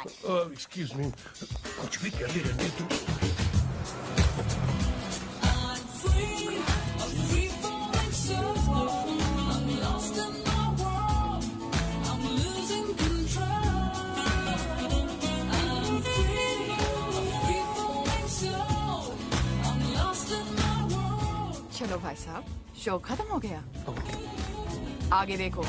Excuse me, कुछ भी कर ले रणवीर तू। चलो भाई साहब, शो खत्म हो गया। आगे देखो।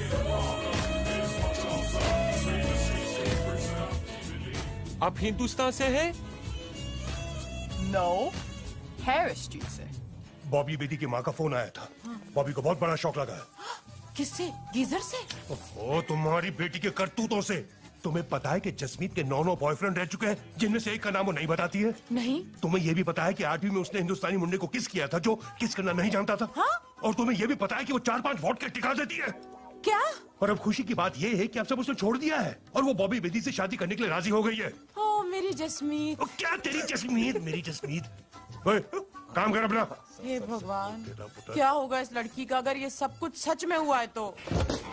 आप हिंदुस्तान से हैं? नो, हैरिस स्ट्रीट से। बॉबी बेदी की माँ का फोन आया था। बॉबी को बहुत बड़ा शौक लगा है। किससे? गीजर से? ओह, तुम्हारी बेटी के करतूतों से। तुम्हें पता है कि जसमीत के 9 बॉयफ्रेंड रह चुके हैं, जिनमें से एक का नाम वो नहीं बताती है? नहीं। तुम्हें ये भी पता है कि 8वीं में उसने हिंदुस्तानी मुंडे को किस किया था जो किस करना नहीं जानता था? हाँ? और तुम्हें ये भी पता है कि वो 4-5 वोट के टिका देती है? क्या? और अब खुशी की बात ये है कि अब सब उसने छोड़ दिया है और वो बॉबी बेदी से शादी करने के लिए राजी हो गई है। ओह मेरी जसमीत। क्या तेरी जसमीत? मेरी जसमीत। ओए, काम कर अपना। हे भगवान, क्या होगा इस लड़की का अगर ये सब कुछ सच में हुआ है तो?